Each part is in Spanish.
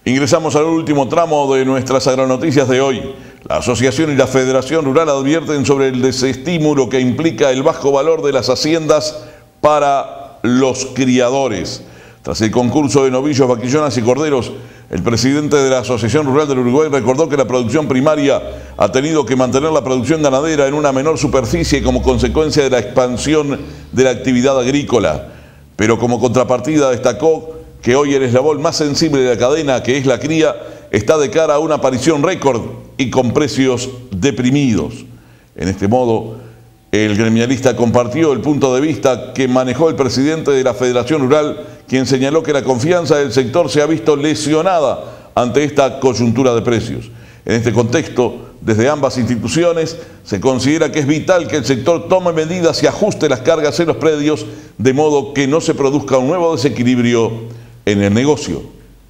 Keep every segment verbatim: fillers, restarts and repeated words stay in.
Ingresamos al último tramo de nuestras agronoticias de hoy. La Asociación y la Federación Rural advierten sobre el desestímulo que implica el bajo valor de las haciendas para los criadores. Tras el concurso de novillos, vaquillonas y corderos, el presidente de la Asociación Rural del Uruguay recordó que la producción primaria ha tenido que mantener la producción ganadera en una menor superficie como consecuencia de la expansión de la actividad agrícola. Pero como contrapartida destacó que hoy el eslabón más sensible de la cadena, que es la cría, está de cara a una aparición récord y con precios deprimidos. En este modo, el gremialista compartió el punto de vista que manejó el presidente de la Federación Rural, quien señaló que la confianza del sector se ha visto lesionada ante esta coyuntura de precios. En este contexto, desde ambas instituciones, se considera que es vital que el sector tome medidas y ajuste las cargas en los predios, de modo que no se produzca un nuevo desequilibrio en el negocio.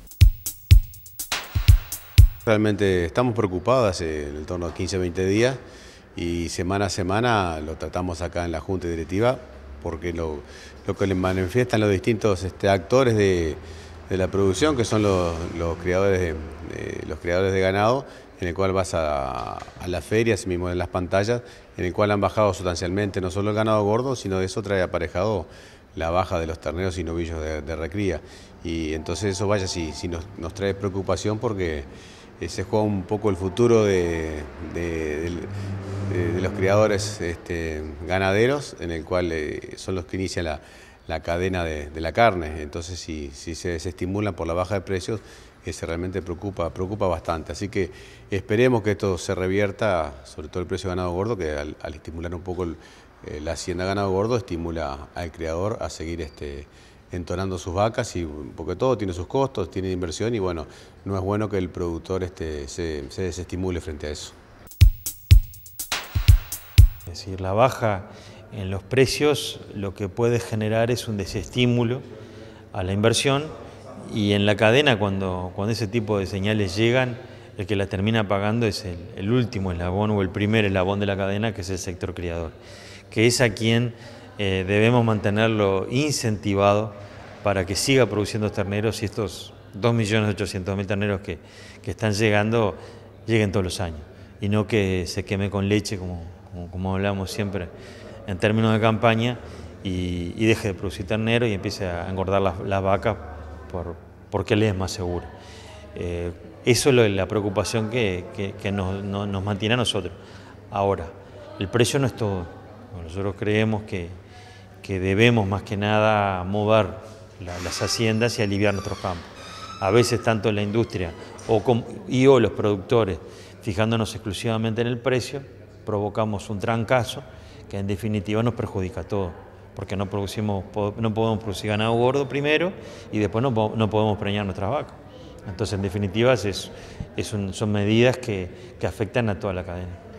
Realmente estamos preocupados hace en torno a quince a veinte días y semana a semana lo tratamos acá en la Junta Directiva porque lo, lo que le manifiestan los distintos este, actores de, de la producción, que son los, los, criadores de, de, los criadores de ganado, en el cual vas a, a las ferias, mismo en las pantallas, en el cual han bajado sustancialmente no solo el ganado gordo, sino eso trae aparejado la baja de los terneros y novillos de, de recría. Y entonces eso, vaya, sí, sí nos, nos trae preocupación porque eh, se juega un poco el futuro de, de, de, de los criadores este, ganaderos, en el cual eh, son los que inician la, la cadena de, de la carne. Entonces si, si se desestimulan por la baja de precios, se realmente preocupa, preocupa bastante. Así que esperemos que esto se revierta, sobre todo el precio de ganado gordo, que al, al estimular un poco el, eh, la hacienda de ganado gordo, estimula al criador a seguir este, entonando sus vacas, y, porque todo tiene sus costos, tiene inversión, y bueno, no es bueno que el productor este, se, se desestimule frente a eso. Es decir, la baja en los precios lo que puede generar es un desestímulo a la inversión. Y en la cadena, cuando, cuando ese tipo de señales llegan, el que la termina pagando es el, el último eslabón o el primer eslabón de la cadena, que es el sector criador, que es a quien eh, debemos mantenerlo incentivado para que siga produciendo terneros y estos dos millones ochocientos mil terneros que, que están llegando, lleguen todos los años, y no que se queme con leche, como, como, como hablamos siempre en términos de campaña, y, y deje de producir ternero y empiece a engordar las, las vacas Por, porque le es más seguro. Eh, eso es lo, la preocupación que, que, que nos, no, nos mantiene a nosotros. Ahora, el precio no es todo. Nosotros creemos que, que debemos más que nada mover la, las haciendas y aliviar nuestros campos. A veces tanto la industria o com, y o los productores, fijándonos exclusivamente en el precio, provocamos un trancazo que en definitiva nos perjudica a todos, porque no, producimos, no podemos producir ganado gordo primero y después no, no podemos preñar nuestras vacas. Entonces, en definitiva, es, es un, son medidas que, que afectan a toda la cadena.